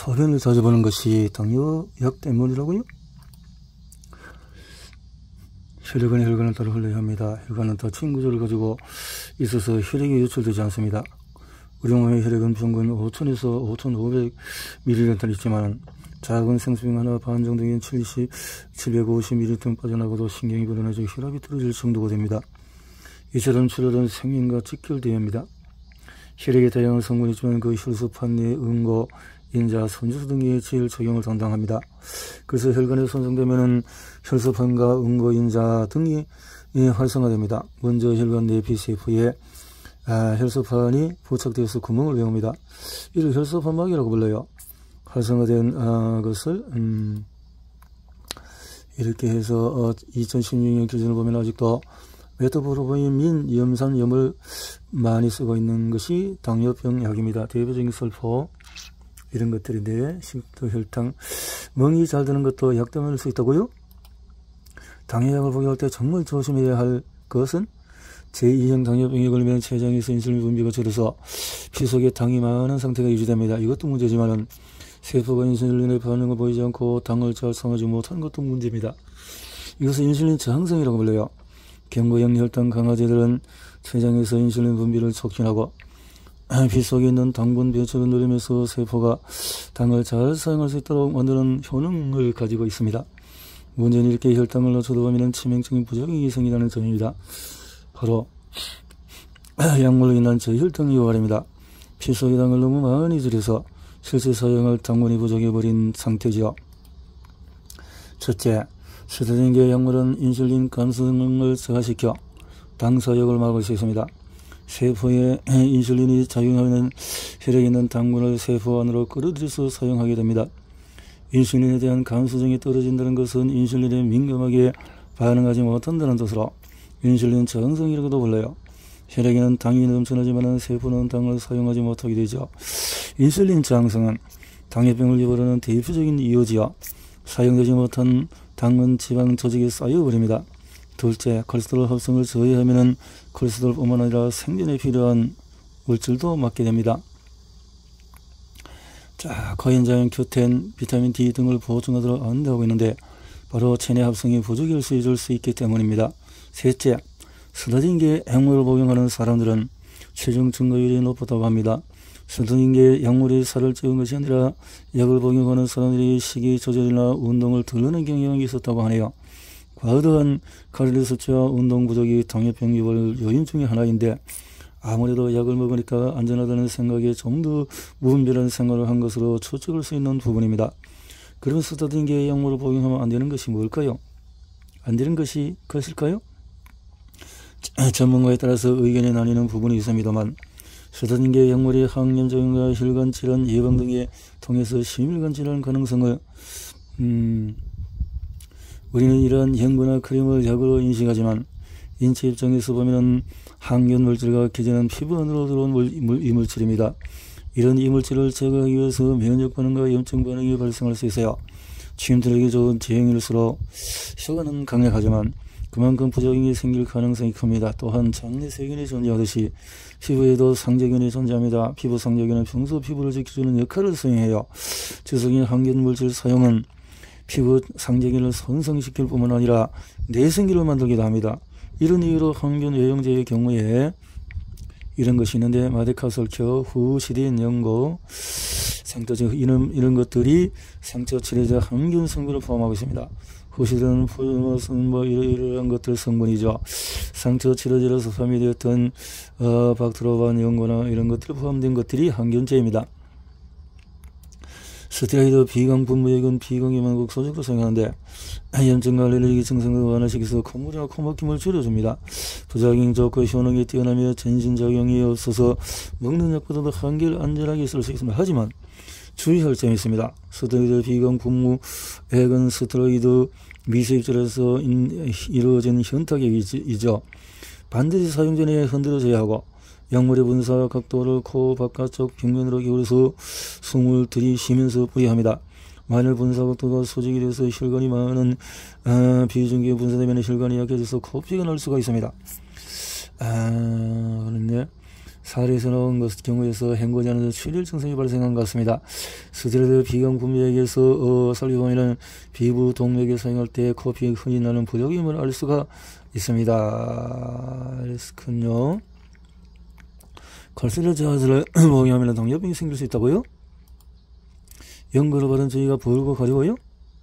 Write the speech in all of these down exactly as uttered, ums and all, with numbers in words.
소변을 자주 보는 것이 당뇨약 때문이라고요? 혈액은 혈관을 따라 흘러야 합니다. 혈관은 닫힌 구조를 가지고 있어서 혈액이 유출되지 않습니다. 우리 몸의 혈액은 평균 오천에서 오천오백 밀리리터 있지만 작은 생수병 하나 반 정도인 칠백오십 밀리리터 빠져나가도 신경이 불어나져 혈압이 떨어질 정도가 됩니다. 이처럼 출혈은 생명과 직결되어야 합니다. 혈액에 다양한 성분이 있지만 그 혈소판 내 응고, 인자, 선주소 등의 제일 작용을 담당합니다. 그래서 혈관이 손상되면 혈소판과 응고, 인자 등이 활성화됩니다. 먼저 혈관 내 비세포에 아, 혈소판이 부착되어서 구멍을 메웁니다. 이를 혈소판막이라고 불러요. 활성화된 아, 것을 음, 이렇게 해서 어, 이천십육 년 기준을 보면 아직도 메토프로바민 염산염을 많이 쓰고 있는 것이 당뇨병 약입니다. 대표적인 설포 이런 것들인데 식도 혈당 멍이 잘 드는 것도 약 때문에 수 있다고요? 당뇨약을 복용할 때 정말 조심해야 할 것은 제이형 당뇨병에 걸리면 췌장에서 인슐린 분비가 줄어서 피 속에 당이 많은 상태가 유지됩니다. 이것도 문제지만 세포가 인슐린의 반응을 보이지 않고 당을 잘 상하지 못하는 것도 문제입니다. 이것은 인슐린 저항성이라고 불려요. 경구형 혈당 강화제들은 췌장에서 인슐린 분비를 촉진하고 피 속에 있는 당분 배출을 누리면서 세포가 당을 잘 사용할 수 있도록 만드는 효능을 가지고 있습니다. 문제는 이렇게 혈당을 낮춰다 보면 치명적인 부작용이 생기다는 점입니다. 바로 약물로 인한 저혈당이 유발입니다. 피 속의 당을 너무 많이 줄여서 실제 사용할 당분이 부족해버린 상태지요. 첫째, 스테딘계 약물은 인슐린 감성을 저하시켜 당사역을 막을 수 있습니다. 세포에 인슐린이 작용하면 혈액에 있는 당분을 세포 안으로 끌어들여서 사용하게 됩니다. 인슐린에 대한 감수성이 떨어진다는 것은 인슐린에 민감하게 반응하지 못한다는 뜻으로 인슐린 저항성이라고도 불러요. 혈액에는 당이 넘쳐나지만 세포는 당을 사용하지 못하게 되죠. 인슐린 저항성은 당뇨병을 유발하는 대표적인 이유지요. 사용되지 못한 당은 지방 조직에 쌓여버립니다. 둘째, 콜레스테롤 합성을 저해하면 콜레스테롤뿐만 아니라 생존에 필요한 물질도 막게 됩니다. 자, 코엔자임 큐텐, 비타민 D 등을 보충하도록 안내하고 있는데 바로 체내 합성이 부족할 수 있을 수 있기 때문입니다. 셋째, 스테딘계 약물을 복용하는 사람들은 체중 증가율이 높다고 합니다. 스테딘계 약물이 살을 찌운 것이 아니라 약을 복용하는 사람들이 식이 조절이나 운동을 덜 하는 경향이 있었다고 하네요. 과도한 칼로리 섭취와 운동 부족이 당뇨병 유발 요인 중에 하나인데 아무래도 약을 먹으니까 안전하다는 생각에 좀 더 무분별한 생활을 한 것으로 추측할 수 있는 부분입니다. 그럼 스테딘계 약물을 복용하면 안 되는 것이 뭘까요? 안 되는 것이 것일까요? 전문가에 따라서 의견이 나뉘는 부분이 있습니다만 스테딘계 약물이 항염증과 혈관 질환 예방 등에 통해서 심혈관 질환 가능성을 음, 우리는 이러한 연고나 크림을 약으로 인식하지만 인체 입장에서 보면 항균 물질과 기전은 피부 안으로 들어온 물, 물, 이물질입니다. 이런 이물질을 제거하기 위해서 면역 반응과 염증 반응이 발생할 수 있어요. 침투력이 좋은 제형일수록 효과는 강력하지만 그만큼 부작용이 생길 가능성이 큽니다. 또한 장내 세균이 존재하듯이 피부에도 상재균이 존재합니다. 피부 상재균은 평소 피부를 지켜주는 역할을 수행해요. 지속적인 항균 물질 사용은 피부 상재균을 손상시킬 뿐만 아니라 내생기를 만들기도 합니다. 이런 이유로 항균 외용제의 경우에 이런 것이 있는데 마데카솔큐, 후시딘, 연고, 상처 이런, 이런 것들이 상처 치료제 항균 성분을 포함하고 있습니다. 후시딘은 뭐 이러이러한 것들 성분이죠. 상처 치료제로서 포함되었던 어, 박트로반 연고나 이런 것들이 포함된 것들이 항균제입니다. 스테로이드 비강 분무액은 비강염화국 소적으로 사용하는데 염증과 알레르기 증상을 완화시켜서 콧물이나 코막힘을 줄여줍니다. 부작용이 좋고 효능이 뛰어나며 전신작용이 없어서 먹는 약보다도 한결 안전하게 쓸 수 있습니다. 하지만 주의할 점이 있습니다. 스테로이드 비강 분무액은 스테로이드 미세입질에서 이루어진 현탁액이죠. 반드시 사용 전에 흔들어줘야 하고 약물의 분사 각도를 코 바깥쪽 벽면으로 기울여서 숨을 들이쉬면서 뿌려야 합니다. 만일 분사 각도가 소직이 돼서 혈관이 많은 아, 비중기에 분사되면 혈관이 약해져서 코피가 날 수가 있습니다. 아, 그런데 사례에서 나온 것 경우에서 행거지 않은 출혈 증상이 발생한 것 같습니다. 스테로이드 비강 분비액에서 어, 살펴보면 피부 동맥에 사용할 때 코피 흔히 나는 부작용을 알 수가 있습니다. 그렇군요. 콜레스테롤 저하를 복용하면 당뇨병이 생길 수 있다고요? 연고로 받은 저희가 불고 가려워요?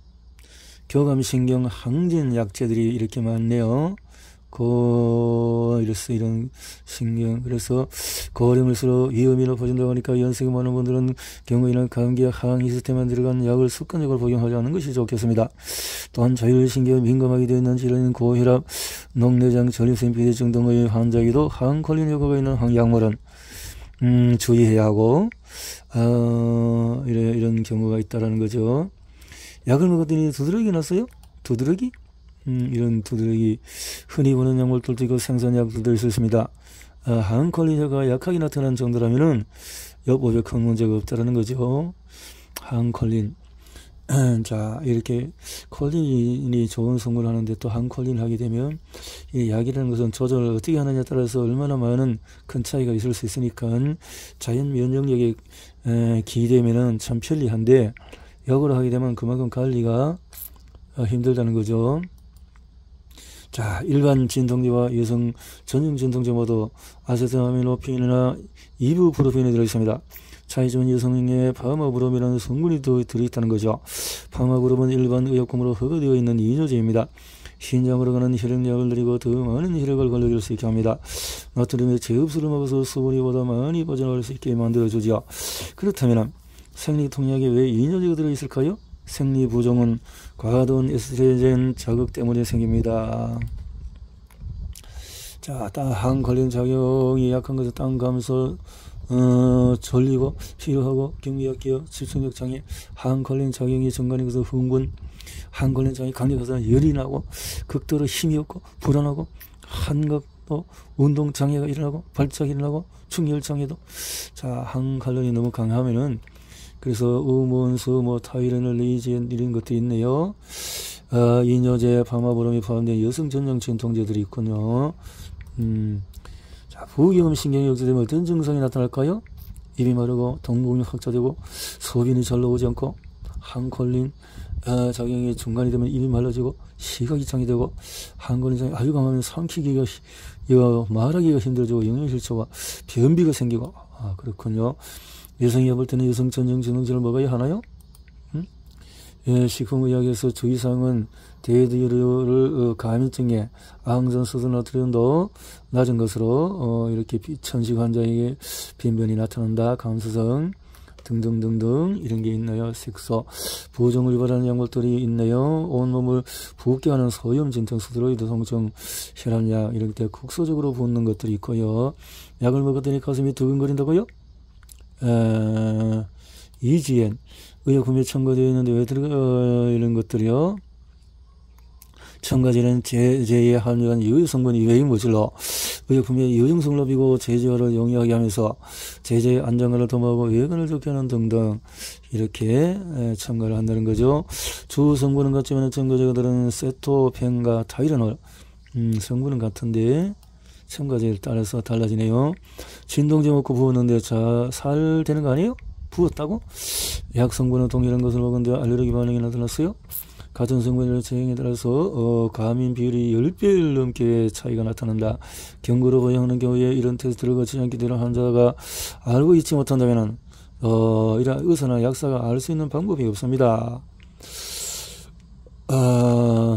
교감신경 항진 약제들이 이렇게 많네요. 고, 이래서 이런 신경, 그래서 고령일수록 위험이 높아진다고 하니까 연세가 많은 분들은 경구에는 감기 항 시스템에 들어간 약을 습관적으로 복용하지 않는 것이 좋겠습니다. 또한 자율신경에 민감하게 되어 있는 질환인 고혈압, 녹내장, 전립선 비대증 등의 환자에게도 항콜린 효과가 있는 약물은 음, 주의해야 하고, 어, 이런, 이런 경우가 있다라는 거죠. 약을 먹었더니 두드러기 났어요? 두드러기? 음, 이런 두드러기, 흔히 보는 약물들도 있고 생선약들도 있습니다. 아, 항콜린 효과가 약하게 나타난 정도라면은 여법에 큰 문제가 없다라는 거죠. 항콜린. 자, 이렇게 콜린이 좋은 성분을 하는데 또 항콜린을 하게 되면 이 약이라는 것은 조절을 어떻게 하느냐에 따라서 얼마나 많은 큰 차이가 있을 수 있으니까 자연 면역력에 기대면은 참 편리한데 약으로 하게 되면 그만큼 관리가 힘들다는 거죠. 자, 일반 진통제와 여성 전용 진통제 모두 아세트아미노펜이나 이부프로펜이 들어있습니다. 차이점은 여성의 파마브롬이라는 성분이 더 들어있다는 거죠. 파마브롬은 일반 의약품으로 허가되어 있는 이뇨제입니다. 신장으로 가는 혈액량을 늘리고 더 많은 혈액을 걸러줄 수 있게 합니다. 나트륨의 제흡수를 막아서 수분이보다 많이 빠져나갈 수 있게 만들어주죠. 그렇다면 생리통약에 왜 이뇨제가 들어있을까요? 생리부종은 과도한 에스트로겐 자극 때문에 생깁니다. 자, 땅 걸린 작용이 약한 것은 땅 감소, 어, 졸리고, 피로하고, 경미약기어, 집중력 장애, 항 걸린 작용이 증가하는 것은 흥분, 항 걸린 작용이 강력해서 열이 나고, 극도로 힘이 없고, 불안하고, 한각도 운동 장애가 일어나고, 발작이 일어나고, 충혈 장애도. 자, 항 칼론이 너무 강하면은, 그래서 우문수, 뭐 타이레놀, 레이젠 이런 것도 있네요. 어, 이뇨제, 파마브롬이 포함된 여성 전용 진통제들이 있군요. 음, 자, 부경음 신경이 억제되면 어떤 증상이 나타날까요? 입이 마르고 동공이 확장되고 소변이 절로 오지 않고 항콜린 어, 작용이 중간이 되면 입이 말라지고 시각이 장애되고 항콜린 작용이 아주 강하면 삼키기가 이거 말하기가 힘들어지고 영양실조가 변비가 생기고. 아, 그렇군요. 여성이 해볼 때는 여성 전용 진통제를 먹어야 하나요? 음? 예, 식품의학에서 주의사항은 대두류를 어, 가민증에 항산소도 나트륨도 낮은 것으로 어, 이렇게 천식 환자에게 빈변이 나타난다. 감수성 등등등등 이런 게 있네요. 색소 부종을 유발하는 약물들이 있네요. 온몸을 붓게 하는 소염 진통 스테로이드 성청 혈압약 이럴 때 국소적으로 붓는 것들이 있고요. 약을 먹었더니 가슴이 두근거린다고요? 에, 이지엔 의약품에 첨가되어 있는데 왜 들어가 어, 이런 것들이요? 첨가제는 제제에 함유한 유효 성분이 외인 물질로 의약품의 유증성 높이고 제제화를 용이하게 하면서 제제의 안정화를 도모하고 외관을 좋게 하는 등등 이렇게 첨가를 한다는 거죠. 주 성분은 같지만 첨가제가 들은 세토펜과 타이레놀 음, 성분은 같은데 첨가제에 따라서 달라지네요. 진통제 먹고 부었는데 자, 살 되는 거 아니에요? 부었다고? 약 성분은 동일한 것을 먹었는데 알레르기 반응이 나타났어요? 같은 성분의 제형에 따라서 어, 과민 비율이 십 배 넘게 차이가 나타난다. 경구로 보행하는 경우에 이런 테스트를 거치지 않게 되는 환자가 알고 있지 못한다면 어, 이런 의사나 약사가 알 수 있는 방법이 없습니다. 어,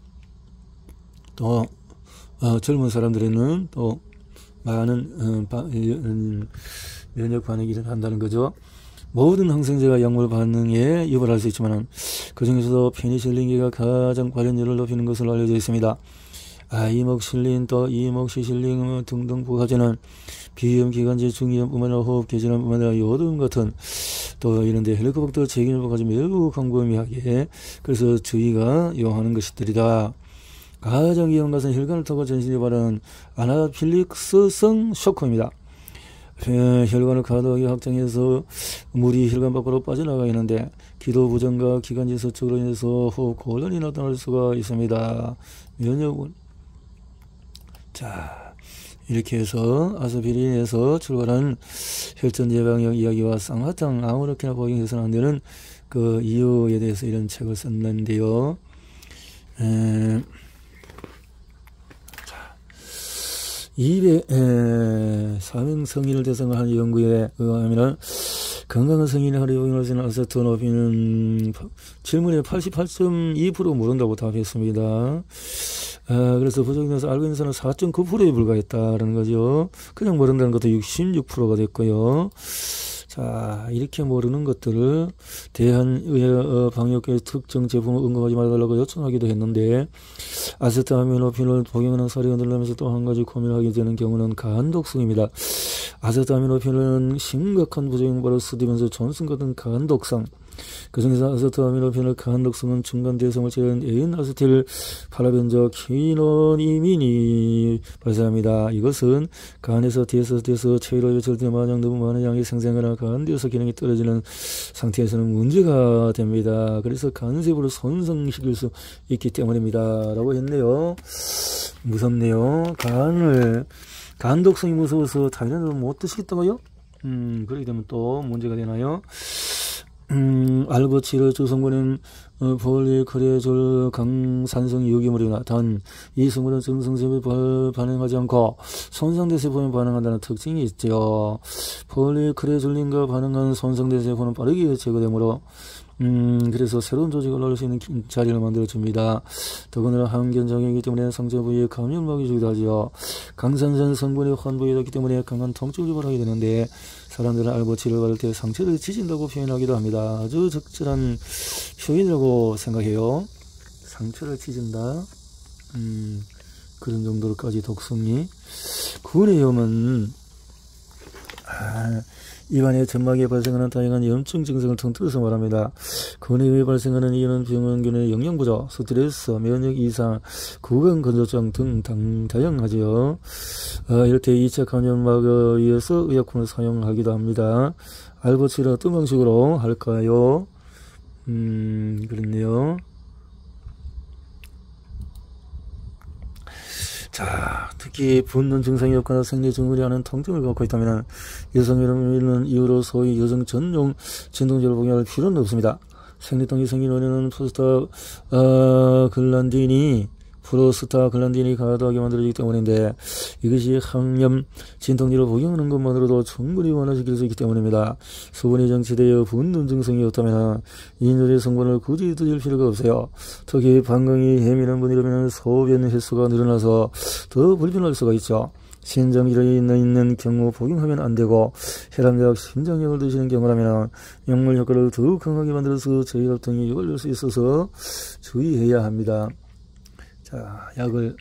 또 어, 젊은 사람들에는 또 많은 어, 바, 음, 면역 반응이 일어난다는 거죠. 모든 항생제가 약물 반응에 유발할 수 있지만 그 중에서도 페니실린계가 가장 발현율을 높이는 것으로 알려져 있습니다. 아, 이목실린 또 이목시실린 등등 부화제는 비염, 기관지, 중이염뿐만 아니라 호흡, 뇌질환뿐만 아니라 요등 같은 또 이런데 헬리코박터 제기물까지 매우 광범위하게 그래서 주의가 요하는 것들이다. 가장 위험한 것은 혈관을 타고 전신에 바른 아나필릭스성 쇼크입니다. 혈관을 과도하게 확장해서 물이 혈관 밖으로 빠져나가겠는데 기도 부정과 기관지 서축으로 인해서 호흡 곤란이 나타날 수가 있습니다. 면역은 자 이렇게 해서 아스피린에서 출발한 혈전 예방역 이야기와 쌍화탕 아무렇게나 복용해서는 안 되는 그 이유에 대해서 이런 책을 썼는데요. 에, 자, 이백 사명 성인을 대상으로 한 연구에 의하면 건강한 성인의 하루 용인할 수 있는 아세토노핀은 질문에 팔십팔 점 이 퍼센트 모른다고 답했습니다. 아, 그래서 부족해서 알고 있는 사람은 사 점 구 퍼센트에 불과했다라는 거죠. 그냥 모른다는 것도 육십육 퍼센트가 됐고요. 자, 이렇게 모르는 것들을 대한의학방역의 특정 제품을 응용하지 말아달라고 요청하기도 했는데, 아세트아미노핀을 복용하는 사례가 늘어나면서 또 한 가지 고민하게 되는 경우는 간독성입니다. 아세트아미노핀은 심각한 부작용으로 쓰이면서 존슨 같은 간독성, 그 중에서 아세트아미노핀의 간독성은 중간 대성을 제한 에인 아세틸 파라벤저 키노니민이 발생합니다. 이것은 간에서 뒤에서 뒤에서 체위로 배출돼 만약 너무 많은 양이 생성하거나 간뒤에서 기능이 떨어지는 상태에서는 문제가 됩니다. 그래서 간세포를 손상시킬 수 있기 때문입니다. 라고 했네요. 무섭네요. 간을 간독성이 무서워서 타이레놀을 못 드시겠다고요? 음, 그렇게 되면 또 문제가 되나요? 음, 알버치르 주성분은 어, 폴리크레졸 강산성 유기물이나 단 이 성분은 정성세포에 반응하지 않고 손상된 세포에 반응한다는 특징이 있죠. 폴리크레졸린과 반응한 손상된 세포는 빠르게 제거되므로 음, 그래서 새로운 조직을 넣을 수 있는 자리를 만들어줍니다. 더군다나 항균작용이기 때문에 상처 부위에 감염막이 주기도 하죠. 강산산 성분이 환부에 있기 때문에 강한 통증을 유발하게 되는데, 사람들은 알버치를 받을 때 상처를 지진다고 표현하기도 합니다. 아주 적절한 표현이라고 생각해요. 상처를 지진다. 음, 그런 정도로까지 독성이. 구내염은 아, 입안의 점막에 발생하는 다양한 염증 증상을 통틀어서 말합니다. 근해에 발생하는 이유는 병원균의 영양 부족, 스트레스, 면역 이상, 구강 건조증 등 당, 다양하죠. 아, 이럴 때 이 차 감염막에 의해서 의약품을 사용하기도 합니다. 알버치를 어떤 방식으로 할까요? 음, 그렇네요. 자, 특히 붓는 증상이 없거나 생리 증후를 하는 통증을 갖고 있다면 여성이라는 이유로 소위 여성 전용 진통제를 복용할 필요는 없습니다. 생리통이 생긴 원인은 프로스타 어, 글란딘이 프로스타글란딘이 과다하게 만들어지기 때문인데, 이것이 항염 진통제를 복용하는 것만으로도 충분히 완화시킬 수 있기 때문입니다. 수분이 정체되어 붓는 증상이 없다면 인조제 성분을 굳이 드실 필요가 없어요. 특히 방광이 예민한 분이라면 소변 횟수가 늘어나서 더 불편할 수가 있죠. 신장질환이 있는 경우 복용하면 안 되고, 혈압약, 심장약을 드시는 경우라면 약물 효과를 더욱 강하게 만들어서 저혈압 등이 유발될 수 있어서 주의해야 합니다. 자, 약을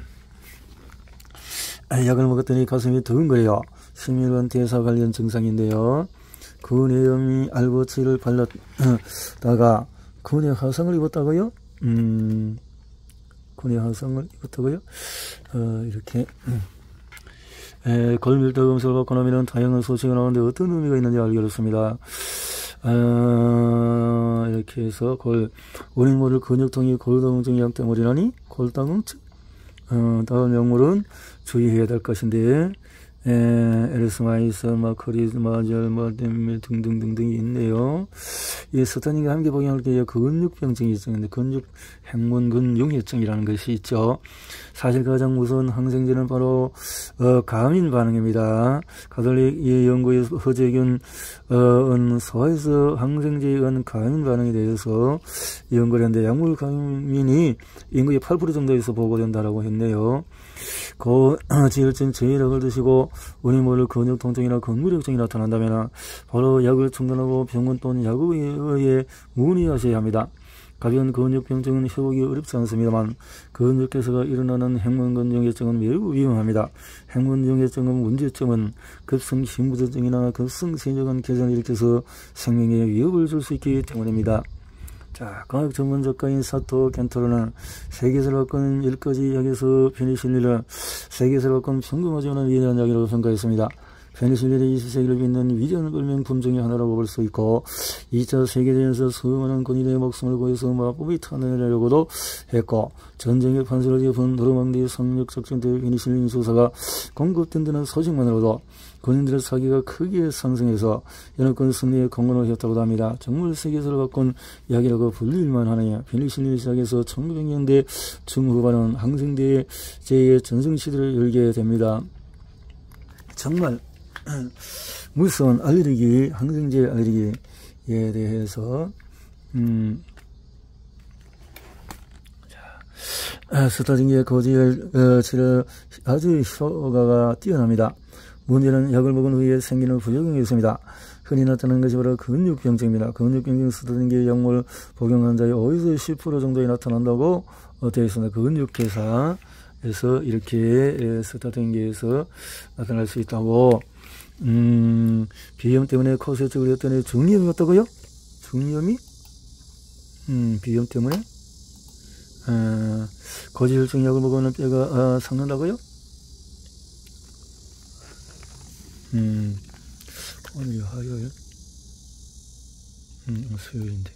약을 먹었더니 가슴이 두근거려요. 심혈관 대사 관련 증상인데요. 근해염이 알버치를 발랐다가 근해 화상을 입었다고요? 음, 근해 화상을 입었다고요? 어, 이렇게 에, 골밀도 검사를 받고 나면 다양한 소식이 나오는데 어떤 의미가 있는지 알겠습니다. 아, 이렇게 해서 골, 원인 모를 근육통이 골다공증 약 때문이라니? 골다공증? 어, 다음 약물은 주의해야 될 것인데, 에, 에르스마이스, 마커리즈, 마젤, 마뎀밀 등등등등이 있네요. 이 스타닌과 함께 복용할 때 근육병증이 있었는데, 근육 행문근 융해증이라는 것이 있죠. 사실 가장 무서운 항생제는 바로 어, 가민 반응입니다. 가톨릭 이 연구의 허재균 어, 소화에서 항생제에 의한 가민 반응에 대해서 연구를 했는데, 약물 가민이 인구의 팔 퍼센트 정도에서 보고된다라고 했네요. 고지혈증 제일약을 드시고 원인 모를 근육 통증이나 근무력증이 나타난다면 바로 약을 중단하고 병원 또는 약국에 의해 문의하셔야 합니다. 가벼운 근육병증은 회복이 어렵지 않습니다만 근육개서가 일어나는 행문근융해증은 매우 위험합니다. 행문융해증은 문제점은 급성 심부전증이나 급성 세뇨관 개선을 일으켜서 생명에 위협을 줄 수 있기 때문입니다. 자, 과학 전문 작가인 사토 켄타로는 세계에서 바꾼 열 가지 약에서 페니실린을 세계에서 바꾼 평균하지 않은 위대한 약이라고 평가했습니다. 페니실린이 이십 세기를 빛낸 위대한 발명품 중의 하나라고 볼 수 있고 이 차 세계대전에서 수많은 군인의 목숨을 구해서 마법이 타내려고도 했고 전쟁의 판서를 짚은 노르망디 상륙 작전 때 페니실린 수사가 공급된 데는 소식만으로도 군인들의 사기가 크게 상승해서 연합군 승리에 공헌을 했다고 합니다. 정말 세계사를 바꾼 이야기라고 불릴만 하네요. 페니실린을 시작해서 천구백 년대 중후반은 항생제의 제의 전성시대를 열게 됩니다. 정말 무서운 알레르기, 항생제 알레르기에 대해서 음, 자, 스타진기의 고지혈 어, 치료 아주 효과가 뛰어납니다. 문제는 약을 먹은 후에 생기는 부작용이 있습니다. 흔히 나타나는 것이 바로 근육병증입니다. 근육병증 스타진기 약물 복용 환자의 오에서 십 퍼센트 정도에 나타난다고 되어 있습니다. 근육회사에서 이렇게 스타진기에서 나타날 수 있다고. 음, 비염 때문에 코세척을 했더니 중이염이 왔다고요? 중이염이? 음, 비염 때문에? 어, 고지혈증 약을 먹으면 뼈가 어, 삭는다고요? 음, 오늘이 화요일? 음, 수요일인데.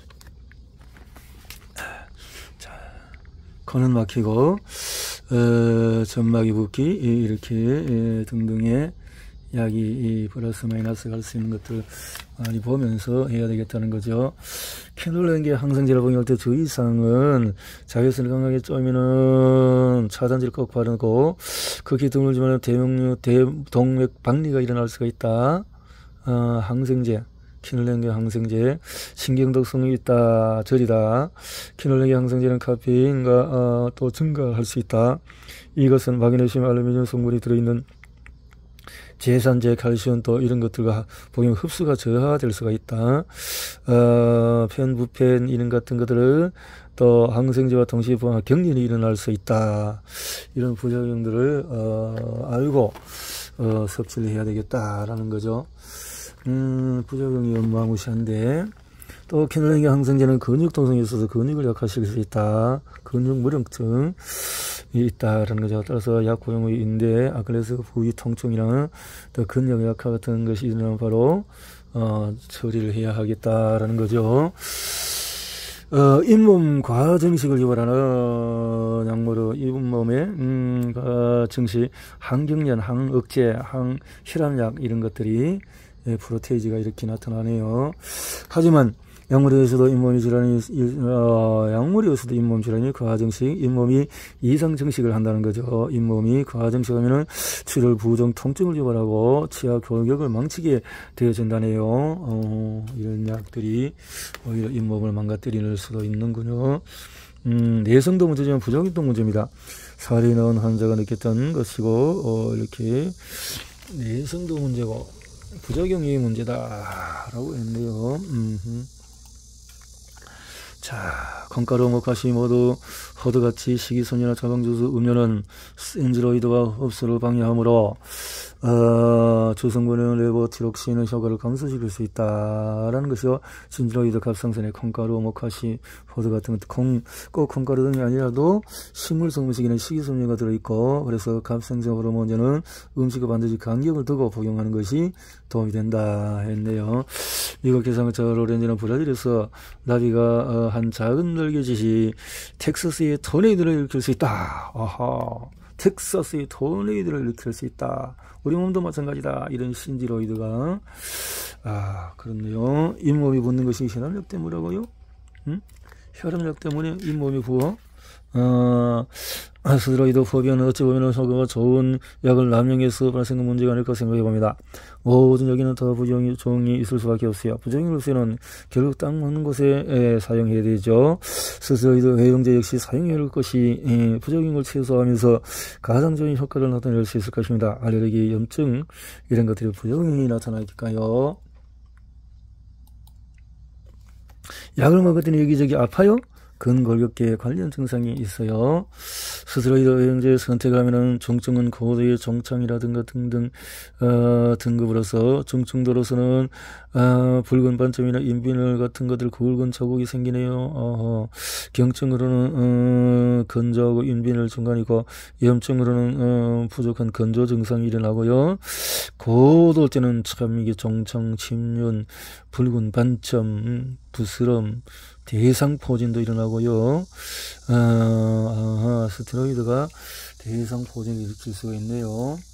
자, 코는 막히고, 어, 점막이 붓기, 이렇게, 에, 등등의 약이 플러스 마이너스 갈 수 있는 것들 많이 보면서 해야 되겠다는 거죠. 캔올렌게 항생제를 복용할 때 주의사항은 자외선을 강하게 쬐면은 차단제를 꼭 바르고 극히 드물지만 대명류 대동맥 박리가 일어날 수가 있다. 어, 항생제 퀴놀렌게 항생제 신경독성이 있다 저리다. 퀴놀렌게 항생제는 카페인과 어, 또 증가할 수 있다. 이것은 마그네슘 알루미늄 성분이 들어있는 제산제, 칼슘 또 이런 것들과 복용 흡수가 저하될 수가 있다. 어, 펜부펜 이런 같은 것들을 또 항생제와 동시에 경련이 일어날 수 있다. 이런 부작용들을 어, 알고 어, 섭취를 해야 되겠다라는 거죠. 음, 부작용이 어마무시한데 또 퀴놀렌게 항생제는 근육 동성이 있어서 근육을 약화시킬 수 있다. 근육 무력증 있다라는 거죠. 따라서 약 복용 후 인대, 아킬레스 부위 통증이나 또 근력 약화 같은 것이 일어나면 바로 어, 처리를 해야 하겠다라는 거죠. 어, 잇몸 과증식을 유발하는 약물로 잇몸에 음, 과증식, 항경련, 항억제, 항혈압약 이런 것들이 예, 프로테이지가 이렇게 나타나네요. 하지만 약물에서도 잇몸 질환이 어, 약물에서도 잇몸 질환이 과증식, 잇몸이 이상 증식을 한다는 거죠. 잇몸이 과증식하면은 출혈, 부종, 통증을 유발하고 치아 골격을 망치게 되어진다네요. 어, 이런 약들이 오히려 잇몸을 망가뜨릴 수도 있는군요. 음, 내성도 문제지만 부작용도 문제입니다. 살이 넣은 환자가 느꼈던 것이고 어, 이렇게 내성도 문제고 부작용이 문제다라고 했네요. 음흠. 자, 콩가루, 모카시 모두 허드같이 식이섬유나 자방주스, 음료는 엔지로이드와 흡수를 방해하므로 어, 주성분은 레보티록신의 효과를 감소시킬 수 있다라는 것이요. 진지로이드 갑상선에 콩가루, 모카시, 포드 같은 것, 콩, 꼭 콩가루 등이 아니라도 식물성 음식에는 식이섬유가 들어있고, 그래서 갑상선 호르몬제는 음식과 반드시 간격을 두고 복용하는 것이 도움이 된다 했네요. 미국 기상청 로렌즈는 브라질에서 나비가 어, 한 작은 날개짓이 텍사스의 토네이도를 일으킬 수 있다. 아하. 텍사스의 토네이도를 일으킬 수 있다. 우리 몸도 마찬가지다. 이런 신지로이드가 아 그렇네요. 잇몸이 붓는 것이 혈압약 때문이라고요? 응? 혈압약 때문에 잇몸이 부어? 어, 스테로이드 포비아는 어찌 보면 효과가 좋은 약을 남용해서 발생한 문제가 아닐까 생각해 봅니다. 모든 여기는 더 부작용이 있을 수밖에 없어요. 부작용으로서는 결국 딱 맞는 곳에 에, 사용해야 되죠. 스테로이드 외용제 역시 사용해야 할 것이 에, 부작용을 최소화하면서 가장 좋은 효과를 나타낼 수 있을 것입니다. 알레르기, 염증 이런 것들이 부작용이 나타나니까요. 약을 먹었더니 여기저기 아파요? 근골격계 관련 증상이 있어요. 스테로이드 영양제 선택하면은 중증은 고도의 정창이라든가 등등 어, 등급으로서 중증도로서는 어, 붉은 반점이나 인비늘 같은 것들 굵은 자국이 생기네요. 어허. 경증으로는 어, 건조하고 인비늘 중간이고 염증으로는 어, 부족한 건조 증상이 일어나고요. 고도일 때는 참 이게 정창, 침륜, 붉은 반점, 부스럼, 대상포진도 일어나고요. 어, 아하, 스테로이드가 대상포진을 일으킬 수가 있네요.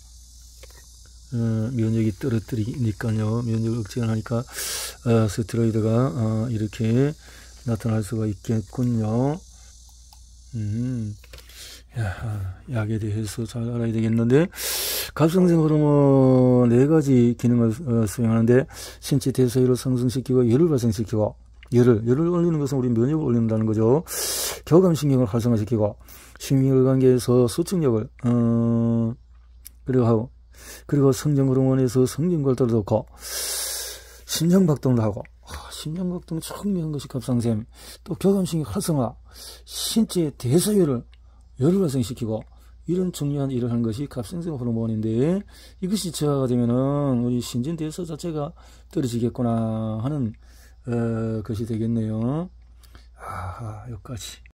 어, 면역이 떨어뜨리니까요. 면역을 억제를 하니까 어, 스테로이드가 어, 이렇게 나타날 수가 있겠군요. 음, 야, 약에 대해서 잘 알아야 되겠는데, 갑상선 호르몬 네 가지 기능을 어, 수행하는데 신체 대사율을 상승시키고 열을 발생시키고, 열을 열을 올리는 것은 우리 면역을 올린다는 거죠. 교감신경을 활성화시키고 신경관계에서 수축력을 어, 그리고 하고 그리고 성장 호르몬에서 성장 발달을 돕고 심장 박동도 하고 아, 심장 박동이 중요한 것이 갑상샘. 또 교감신경 활성화, 신체 대사율을 열을 발생시키고 이런 중요한 일을 하는 것이 갑상선 호르몬인데 이것이 저하가 되면은 우리 신진 대사 자체가 떨어지겠구나 하는 어, 것이 되겠네요. 아, 여기까지.